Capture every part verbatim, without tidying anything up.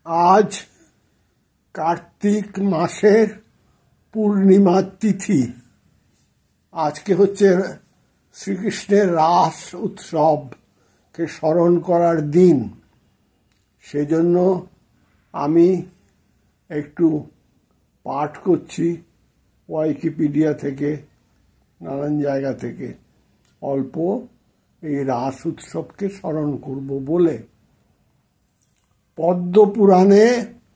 আজ কার্তিক মাসের পূর্ণিমার তিথি। আজকে হচ্ছে শ্রীকৃষ্ণের রাস উৎসবকে স্মরণ করার দিন। সেজন্য আমি একটু পাঠ করছি উইকিপিডিয়া থেকে, নানান জায়গা থেকে অল্প এই রাস উৎসবকে স্মরণ করব বলে। পদ্ম পুরাণে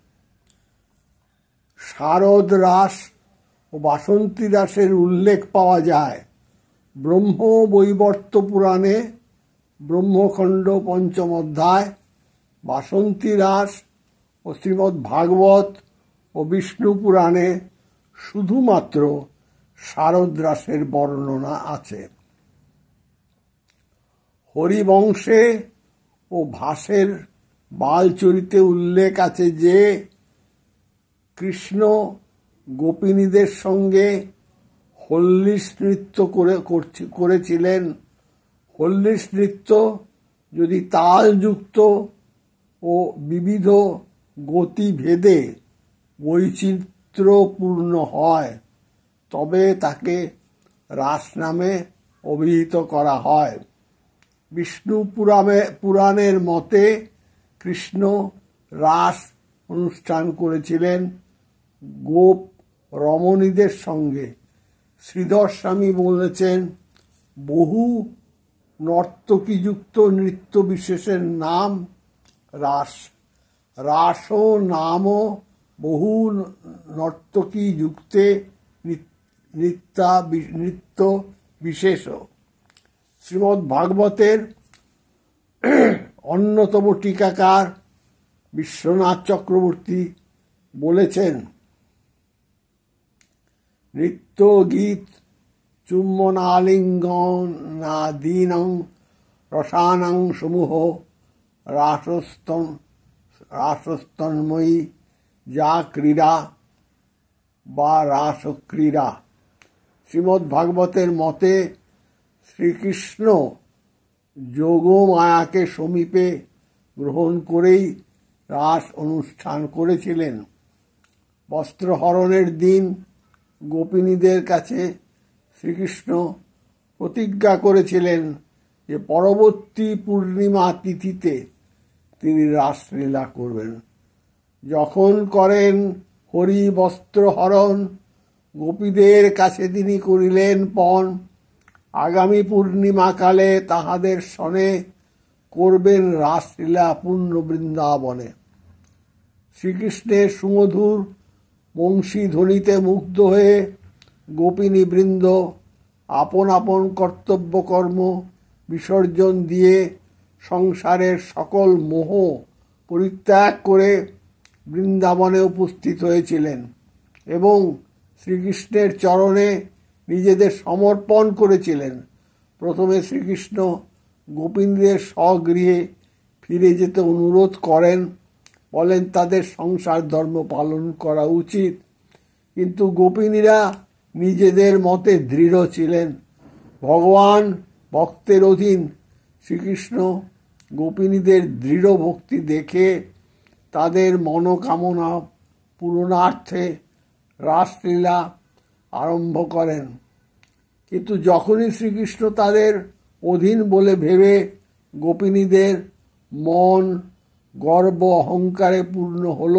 শারদ রাস ও বাসন্তী রাসের উল্লেখ পাওয়া যায়। ব্রহ্ম বৈবর্ত পুরাণে ব্রহ্মখণ্ড পঞ্চম অধ্যায় বাসন্তী রাস ও শ্রীমদ্ ভাগবত ও বিষ্ণু পুরাণে শুধুমাত্র শারদ রাসের বর্ণনা আছে। হরিবংশে ও ভাসের বালচরিতে উল্লেখ আছে যে কৃষ্ণ গোপিনীদের সঙ্গে হল্লিস নৃত্য করে করেছিলেন। হল্লিস নৃত্য যদি তালযুক্ত ও বিবিধ গতিভেদে বৈচিত্র্যপূর্ণ হয় তবে তাকে রাস নামে অভিহিত করা হয়। বিষ্ণু পুরাণে পুরাণের মতে কৃষ্ণ রাস অনুষ্ঠান করেছিলেন গোপ রমণীদের সঙ্গে। শ্রীধর স্বামী বলেছেন, বহু নর্তকীযুক্ত নৃত্য বিশেষের নাম রাস। রাসও নামও বহু নর্তকী যুক্তে নৃত্যা নৃত্য বিশেষ। শ্রীমদ্ ভাগবতের অন্যতম টিকাকার বিশ্বনাথ চক্রবর্তী বলেছেন, নৃত্য গীত চুম্বনালিঙ্গনাদীনং রসানাং সমূহ রাসস্তন রাসস্তন্ময়ী যা ক্রীড়া বা রাসক্রীড়া। শ্রীমদ্ ভাগবতের মতে শ্রীকৃষ্ণ যোগমায়াকে সমীপে গ্রহণ করেই রাস অনুষ্ঠান করেছিলেন। বস্ত্রহরণের দিন গোপিনীদের কাছে শ্রীকৃষ্ণ প্রতিজ্ঞা করেছিলেন যে পরবর্তী পূর্ণিমা তিথিতে তিনি রাসলীলা করবেন। যখন করেন হরি বস্ত্রহরণ, গোপীদের কাছে তিনি করিলেন পণ। আগামী পূর্ণিমাকালে তাহাদের সনে করবেন রাসলীলা পূর্ণ বৃন্দাবনে। শ্রীকৃষ্ণের সুমধুর বংশীধ্বনিতে মুগ্ধ হয়ে গোপিনী বৃন্দ আপন আপন কর্তব্য কর্ম বিসর্জন দিয়ে সংসারের সকল মোহ পরিত্যাগ করে বৃন্দাবনে উপস্থিত হয়েছিলেন এবং শ্রীকৃষ্ণের চরণে নিজেদের সমর্পণ করেছিলেন। প্রথমে শ্রীকৃষ্ণ গোপিনীদের স্বগৃহে ফিরে যেতে অনুরোধ করেন, বলেন তাদের সংসার ধর্ম পালন করা উচিত। কিন্তু গোপিনীরা নিজেদের মতে দৃঢ় ছিলেন। ভগবান ভক্তের অধীন। শ্রীকৃষ্ণ গোপিনীদের দৃঢ় ভক্তি দেখে তাদের মনোকামনা পূরণার্থে রাসলীলা আরম্ভ করেন। কিন্তু যখনই শ্রীকৃষ্ণ তাদের অধীন বলে ভেবে গোপিনীদের মন গর্ব অহংকারে পূর্ণ হল,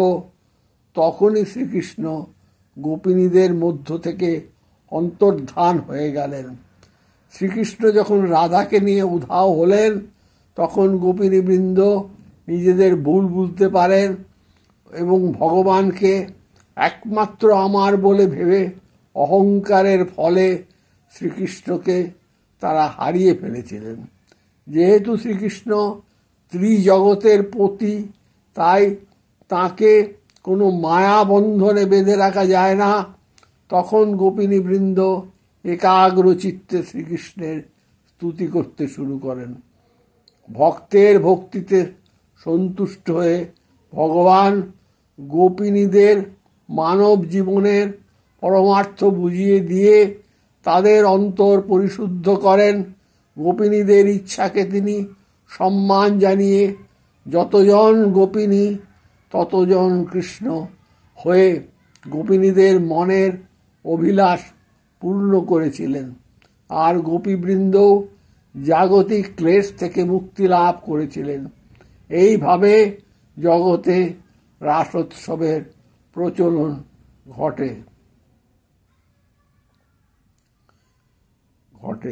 তখনই শ্রীকৃষ্ণ গোপিনীদের মধ্য থেকে অন্তর্ধান হয়ে গেলেন। শ্রীকৃষ্ণ যখন রাধাকে নিয়ে উধাও হলেন তখন গোপিনীবৃন্দ নিজেদের ভুল বুঝতে পারেন এবং ভগবানকে একমাত্র আমার বলে ভেবে অহংকারের ফলে শ্রীকৃষ্ণকে তারা হারিয়ে ফেলেছিলেন। যেহেতু শ্রীকৃষ্ণ ত্রিজগতের পতি, তাই তাকে কোনো মায়া বন্ধনে বেঁধে রাখা যায় না। তখন গোপিনীবৃন্দ একাগ্র চিত্তে শ্রীকৃষ্ণের স্তুতি করতে শুরু করেন। ভক্তের ভক্তিতে সন্তুষ্ট হয়ে ভগবান গোপিনীদের মানব জীবনের পরমার্থ বুঝিয়ে দিয়ে তাদের অন্তর পরিশুদ্ধ করেন। গোপিনীদের ইচ্ছাকে তিনি সম্মান জানিয়ে যতজন গোপিনী ততজন কৃষ্ণ হয়ে গোপিনীদের মনের অভিলাষ পূর্ণ করেছিলেন, আর গোপীবৃন্দও জাগতিক ক্লেশ থেকে মুক্তি লাভ করেছিলেন। এইভাবে জগতে রাসোৎসবের প্রচলন ঘটে ঘটে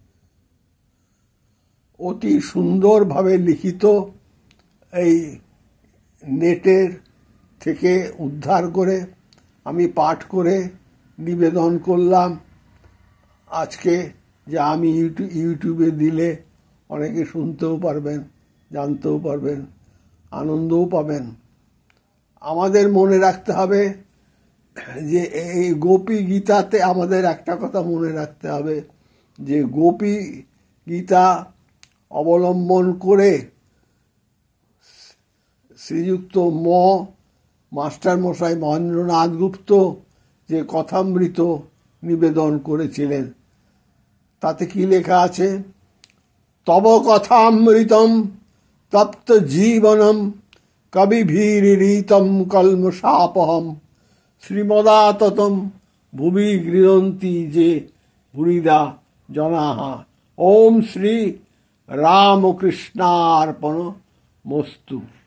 অতি সুন্দরভাবে লিখিত এই নেটের থেকে উদ্ধার করে আমি পাঠ করে নিবেদন করলাম আজকে, যে আমি ইউটিউবে দিলে অনেকে শুনতেও পারবেন, জানতেও পারবেন, আনন্দও পাবেন। আমাদের মনে রাখতে হবে যে এই গোপী গীতাতে আমাদের একটা কথা মনে রাখতে হবে, যে গোপী গীতা অবলম্বন করে শ্রীযুক্ত ম মাস্টার মশাই মহেন্দ্রনাথ গুপ্ত যে কথামৃত নিবেদন করেছিলেন, তাতে কি লেখা আছে? তব কথামৃতম তপ্ত জীবনম কবিভীরিতম কলমশাপহম শ্রীমদাততম ভুবি গৃহন্তি যে ভুরিদা জনাহা। ওম শ্রী রামকৃষ্ণার্পণ মস্তু।